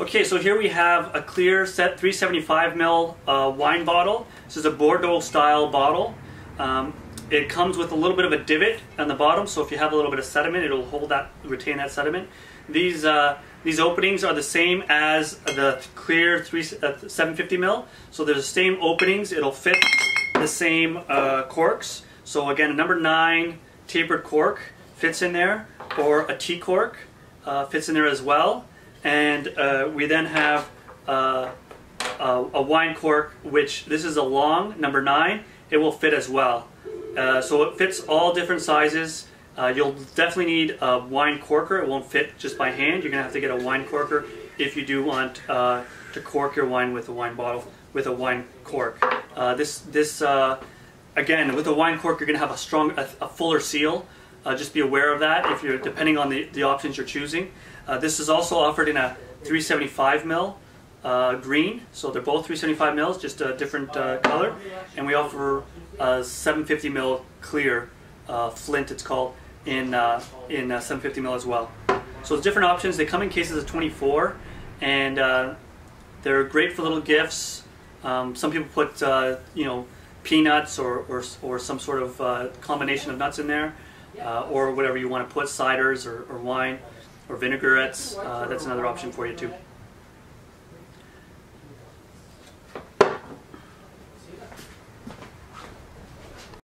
Okay, so here we have a clear set 375 ml wine bottle. This is a Bordeaux style bottle. It comes with a little bit of a divot on the bottom, so if you have a little bit of sediment, it'll hold that, retain that sediment. These openings are the same as the clear 750 ml, so there's the same openings. It'll fit the same corks. So again, a number 9 tapered cork fits in there, or a T cork fits in there as well. And we then have a wine cork, which this is a long, number 9. It will fit as well. So it fits all different sizes. You'll definitely need a wine corker. It won't fit just by hand. You're going to have to get a wine corker if you do want to cork your wine with a wine bottle, with a wine cork. Again, with a wine cork, you're going to have a fuller seal. Just be aware of that if you're depending on the options you're choosing. This is also offered in a 375 ml green, so they're both 375 mils, just a different color. And we offer a 750 ml clear flint, it's called, in 750 ml as well. So there's different options. They come in cases of 24, and they're great for little gifts. Some people put peanuts or some sort of combination of nuts in there, or whatever you want to put, ciders or wine or vinaigrettes. That's another option for you too.